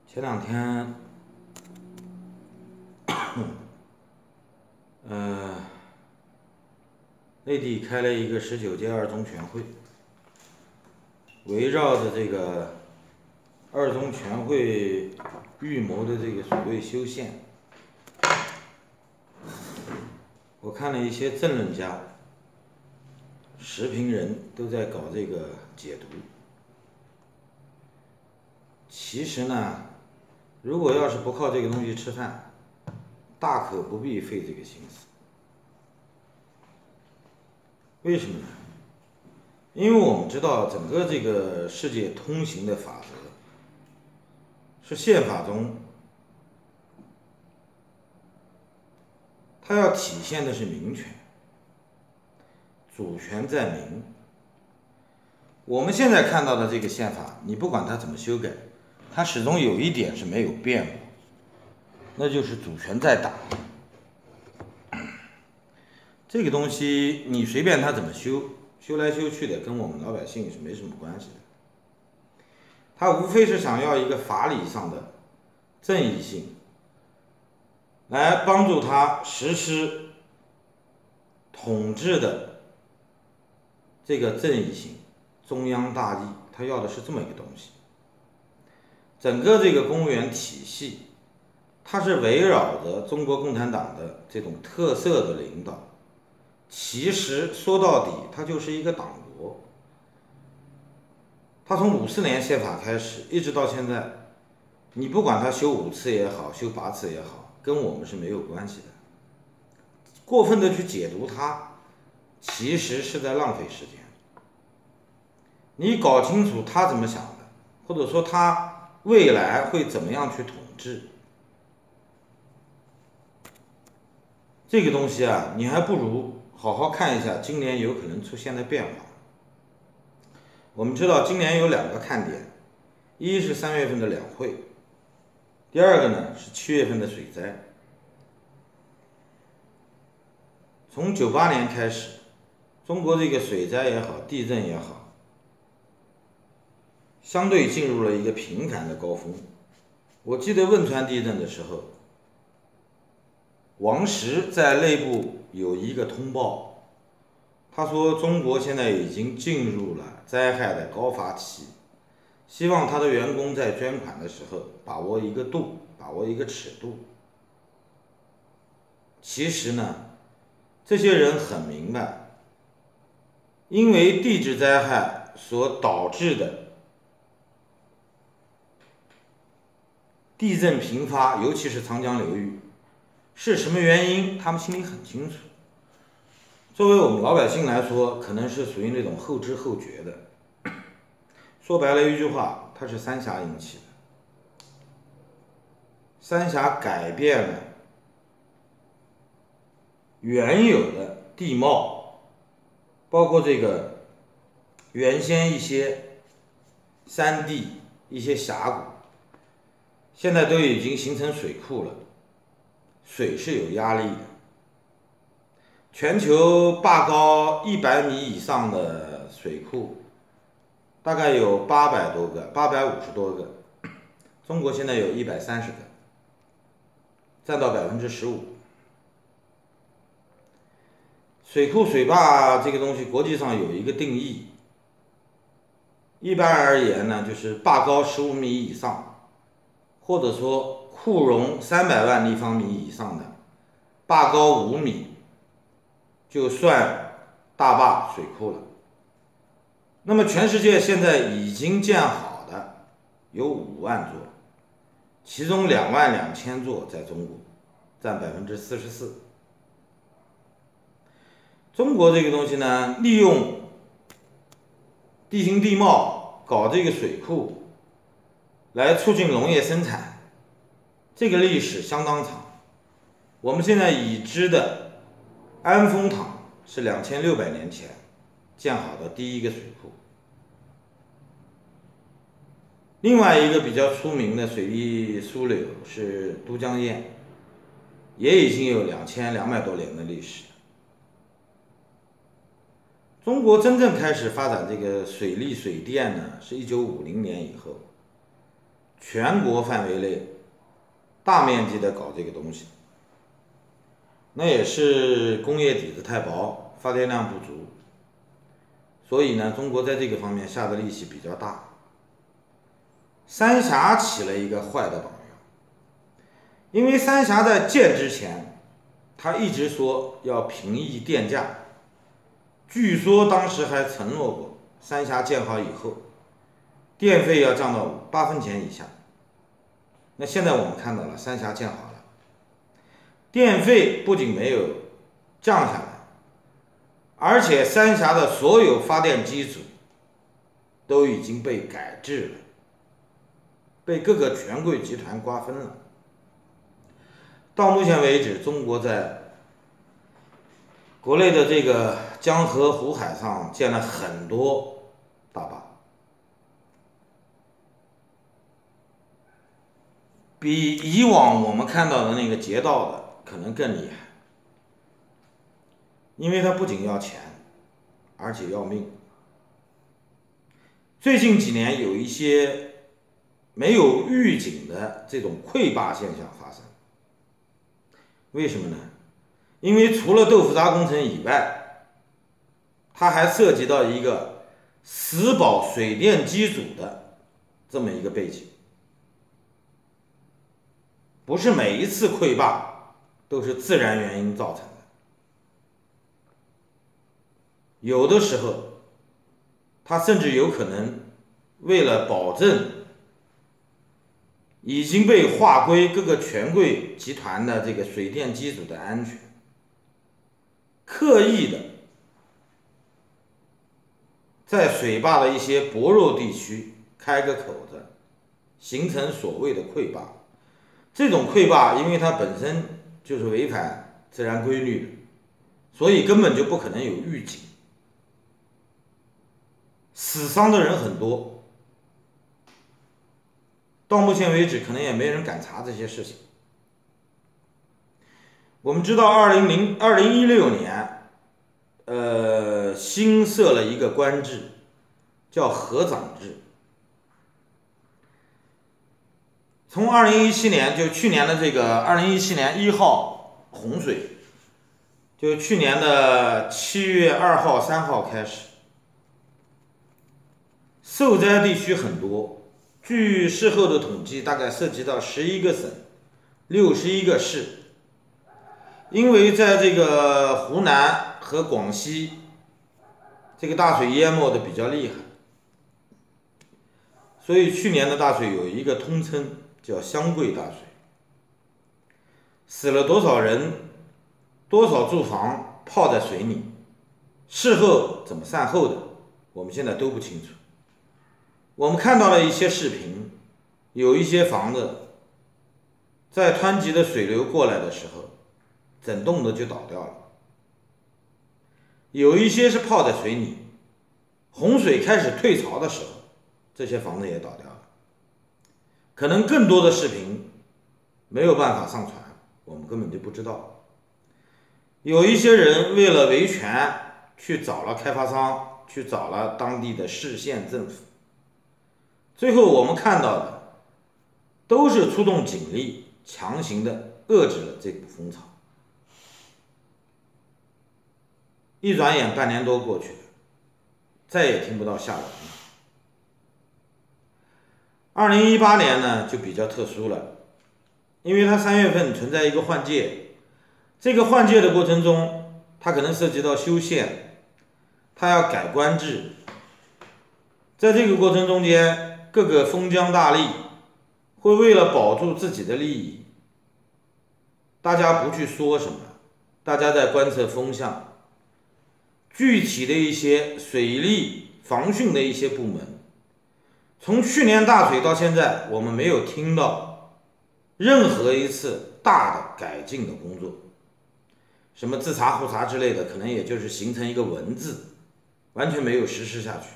前两天，内地开了一个19届二中全会，围绕着这个二中全会预谋的这个所谓修宪，我看了一些政论家、时评人都在搞这个解读。其实呢，如果要是不靠这个东西吃饭，大可不必费这个心思。为什么呢？因为我们知道整个这个世界通行的法则是宪法中，它要体现的是民权，主权在民。我们现在看到的这个宪法，你不管它怎么修改，它始终有一点是没有变过，那就是主权在党。这个东西你随便它怎么修，修来修去的，跟我们老百姓是没什么关系的。它无非是想要一个法理上的正义性，来帮助他实施统治的这个正义性、中央大义，他要的是这么一个东西。整个这个公务员体系，它是围绕着中国共产党的这种特色的领导。其实说到底，它就是一个党国。它从54年宪法开始，一直到现在，你不管它修5次也好，修8次也好，跟我们是没有关系的。过分的去解读它，其实是在浪费时间。你搞清楚他怎么想的，或者说他未来会怎么样去统治，这个东西啊，你还不如好好看一下今年有可能出现的变化。我们知道今年有2个看点，一是3月份的两会，第二个呢是7月份的水灾。从98年开始，中国这个水灾也好，地震也好，相对进入了一个频繁的高峰。我记得汶川地震的时候，王石在内部有一个通报，他说中国现在已经进入了灾害的高发期，希望他的员工在捐款的时候把握一个度，把握一个尺度。其实呢，这些人很明白，因为地质灾害所导致的地震频发，尤其是长江流域，是什么原因，他们心里很清楚。作为我们老百姓来说，可能是属于那种后知后觉的。说白了一句话，它是三峡引起的。三峡改变了原有的地貌，包括这个原先一些山地、一些峡谷，现在都已经形成水库了，水是有压力的。全球坝高100米以上的水库大概有800多个，850多个，中国现在有130个，占到15%。水库水坝这个东西，国际上有一个定义，一般而言呢，就是坝高15米以上，或者说库容300万立方米以上的，坝高5米，就算大坝水库了。那么全世界现在已经建好的有5万座，其中22000座在中国，占44%。中国这个东西呢，利用地形地貌搞这个水库，来促进农业生产，这个历史相当长。我们现在已知的安丰塘是2600年前建好的第一个水库。另外一个比较出名的水利枢纽是都江堰，也已经有2200多年的历史。中国真正开始发展这个水利水电呢，是1950年以后， 全国范围内大面积的搞这个东西，那也是工业底子太薄，发电量不足，所以呢，中国在这个方面下的力气比较大。三峡起了一个坏的榜样，因为三峡在建之前，他一直说要平抑电价，据说当时还承诺过，三峡建好以后，电费要降到8分钱以下。那现在我们看到了，三峡建好了，电费不仅没有降下来，而且三峡的所有发电机组都已经被改制了，被各个权贵集团瓜分了。到目前为止，中国在国内的这个江河湖海上建了很多大坝，比以往我们看到的那个劫道的可能更厉害，因为它不仅要钱，而且要命。最近几年有一些没有预警的这种溃坝现象发生，为什么呢？因为除了豆腐渣工程以外，它还涉及到一个死保水电机组的这么一个背景。不是每一次溃坝都是自然原因造成的，有的时候它甚至有可能为了保证已经被划归各个权贵集团的这个水电机组的安全，刻意的在水坝的一些薄弱地区开个口子，形成所谓的溃坝。这种溃坝因为它本身就是违反自然规律的，所以根本就不可能有预警，死伤的人很多，到目前为止可能也没人敢查这些事情。我们知道2016年新设了一个官制，叫合长制。从2017年，就去年的这个2017年1号洪水，就去年的7月2号、3号开始，受灾地区很多，据事后的统计，大概涉及到11个省、61个市。因为在这个湖南和广西，这个大水淹没的比较厉害，所以去年的大水有一个通称叫湘桂大水，死了多少人，多少住房泡在水里，事后怎么善后的，我们现在都不清楚。我们看到了一些视频，有一些房子在湍急的水流过来的时候，整栋的就倒掉了，有一些是泡在水里，洪水开始退潮的时候，这些房子也倒掉了。可能更多的视频没有办法上传，我们根本就不知道。有一些人为了维权去找了开发商，去找了当地的市县政府，最后我们看到的都是出动警力强行的遏制了这股风潮。一转眼半年多过去了，再也听不到下文了。2018年呢就比较特殊了，因为它3月份存在一个换届，这个换届的过程中，它可能涉及到修宪，它要改官制，在这个过程中间，各个封疆大吏会为了保住自己的利益，大家不去说什么，大家在观测风向。具体的一些水利防汛的一些部门，从去年大水到现在，我们没有听到任何一次大的改进的工作，什么自查互查之类的，可能也就是形成一个文字，完全没有实施下去。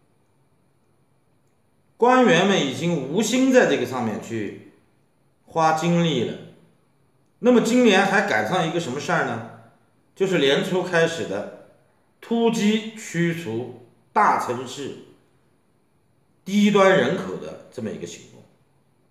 官员们已经无心在这个上面去花精力了。那么今年还赶上一个什么事儿呢？就是年初开始的突击驱除大城市低端人口的这么一个行动。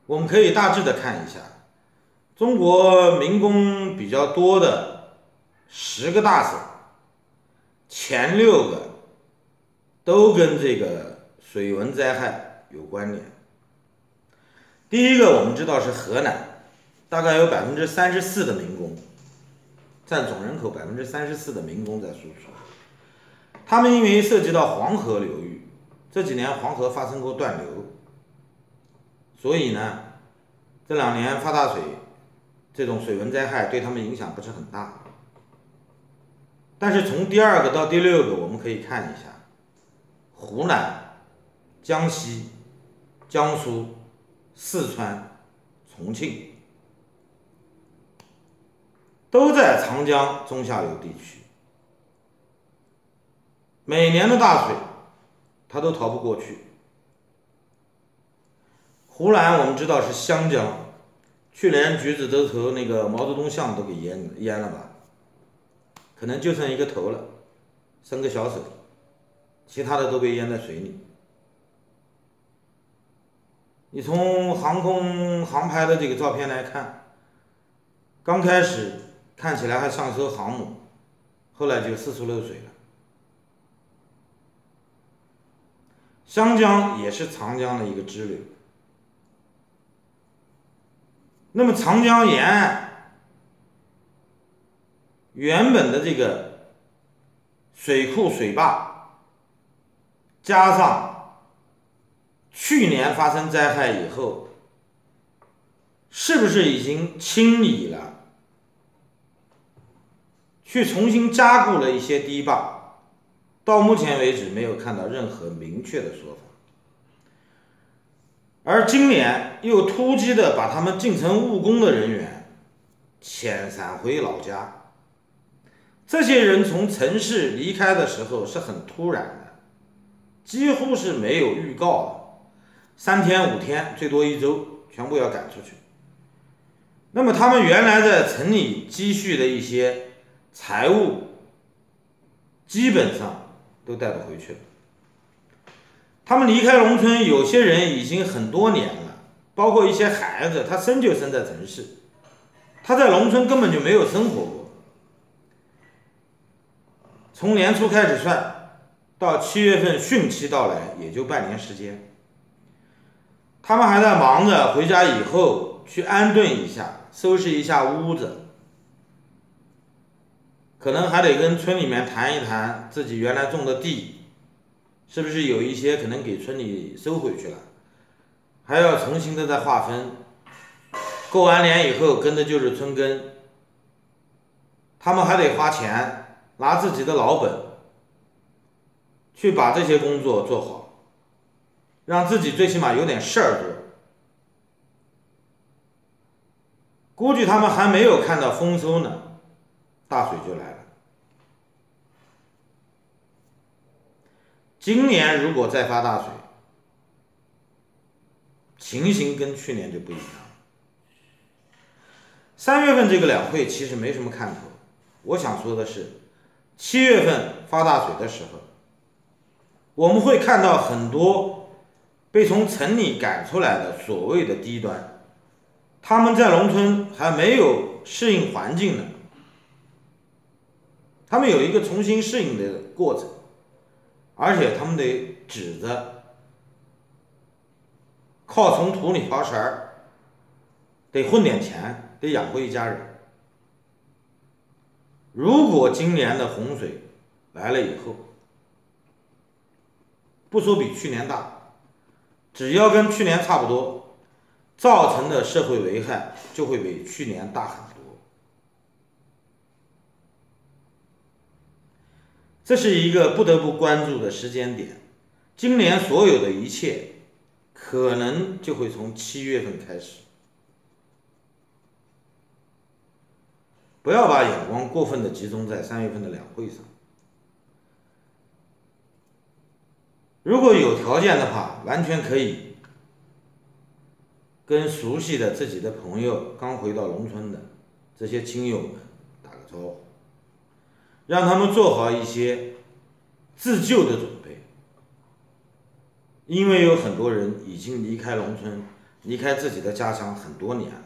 我们可以大致的看一下，中国民工比较多的10个大省，前6个都跟这个水文灾害有关联。第一个我们知道是河南，大概有34%的民工，占总人口34%的民工在输出。他们因为涉及到黄河流域，这几年黄河发生过断流，所以呢，这2年发大水，这种水文灾害对他们影响不是很大。但是从第2个到第6个，我们可以看一下，湖南、江西、江苏、四川、重庆，都在长江中下游地区。每年的大水，它都逃不过去。湖南我们知道是湘江，去年橘子洲头那个毛泽东像都给淹了吧，可能就剩一个头了，伸个小手，其他的都被淹在水里。你从航空航拍的这个照片来看，刚开始看起来还像艘航母，后来就四处漏水了。湘江也是长江的一个支流，那么长江沿岸原本的这个水库水坝，加上去年发生灾害以后，是不是已经清理了，去重新加固了一些堤坝？到目前为止没有看到任何明确的说法。而今年又突击的把他们进城务工的人员遣散回老家，这些人从城市离开的时候是很突然的，几乎是没有预告的，3天5天最多1周全部要赶出去。那么他们原来在城里积蓄的一些财物基本上都带不回去了。他们离开农村，有些人已经很多年了，包括一些孩子，他生就生在城市，他在农村根本就没有生活过。从年初开始算，到7月份汛期到来，也就半年时间。他们还在忙着回家以后去安顿一下，收拾一下屋子，可能还得跟村里面谈一谈自己原来种的地是不是有一些可能给村里收回去了，还要重新的再划分。过完年以后跟着就是村耕，他们还得花钱拿自己的老本去把这些工作做好，让自己最起码有点事儿做。估计他们还没有看到丰收呢，大水就来了。今年如果再发大水，情形跟去年就不一样了。3月份这个两会其实没什么看头，我想说的是，7月份发大水的时候，我们会看到很多被从城里赶出来的所谓的低端，他们在农村还没有适应环境呢，他们有一个重新适应的过程，而且他们得指着靠从土里刨食儿，得混点钱，得养活一家人。如果今年的洪水来了以后，不说比去年大，只要跟去年差不多，造成的社会危害就会比去年大很多。这是一个不得不关注的时间点，今年所有的一切可能就会从7月份开始。不要把眼光过分的集中在3月份的两会上。如果有条件的话，完全可以跟熟悉的自己的朋友，刚回到农村的这些亲友们打个招呼，让他们做好一些自救的准备。因为有很多人已经离开农村离开自己的家乡很多年了，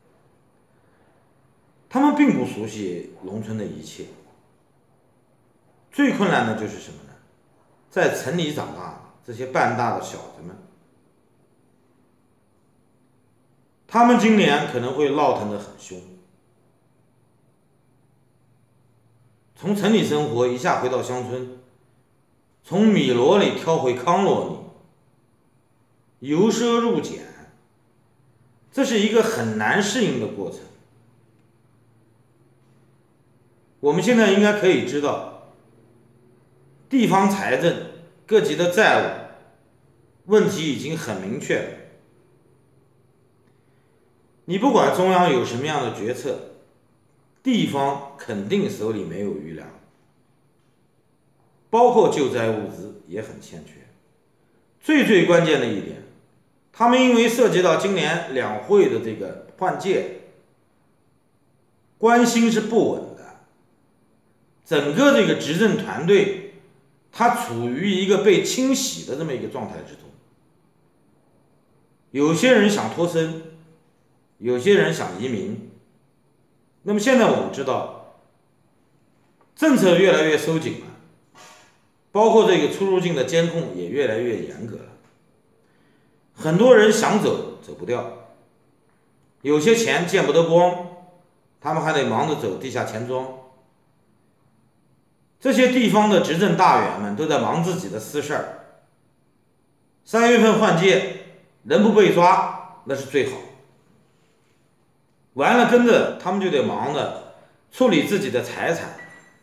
他们并不熟悉农村的一切。最困难的就是什么呢？在城里长大的这些半大的小子们，他们今年可能会闹腾得很凶。从城里生活一下回到乡村，从米箩里挑回糠箩里，由奢入俭，这是一个很难适应的过程。我们现在应该可以知道，地方财政各级的债务问题已经很明确了。你不管中央有什么样的决策，地方肯定手里没有余粮，包括救灾物资也很欠缺。最关键的一点，他们因为涉及到今年两会的这个换届，关心是不稳的，整个这个执政团队他处于一个被清洗的这么一个状态之中。有些人想脱身，有些人想移民。那么现在我们知道，政策越来越收紧了，包括这个出入境的监控也越来越严格了。很多人想走走不掉，有些钱见不得光，他们还得忙着走地下钱庄。这些地方的执政大员们都在忙自己的私事儿。3月份换届，人不被抓那是最好。完了跟着他们就得忙着处理自己的财产，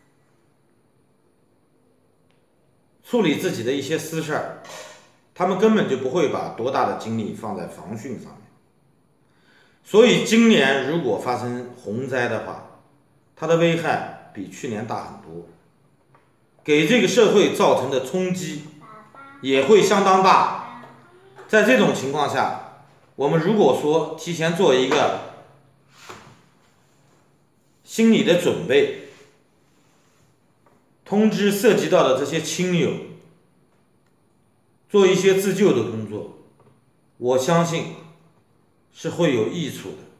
处理自己的一些私事儿，他们根本就不会把多大的精力放在防汛上面。所以今年如果发生洪灾的话，它的危害比去年大很多，给这个社会造成的冲击也会相当大。在这种情况下，我们如果说提前做一个心理的准备，通知涉及到的这些亲友，做一些自救的工作，我相信是会有益处的。